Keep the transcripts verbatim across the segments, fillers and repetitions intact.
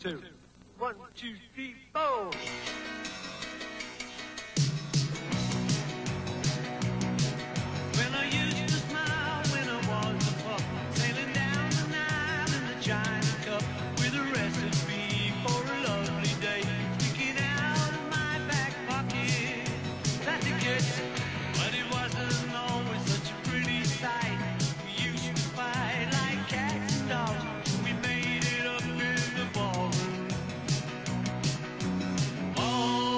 two. One, two, three, four. Well, I used to smile when I was a pup, sailing down the Nile in the China Cup with a recipe for a lovely day sticking out of my back pocket. That's a kiss, but it wasn't always such a pretty sight. We used to fight like cats and dogs. We made it up in the ballroom. Oh,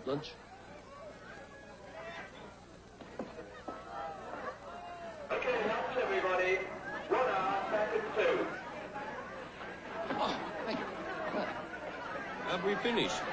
Lunch? Okay, helps everybody. One hour, back at two. Oh, thank you. Have we finished?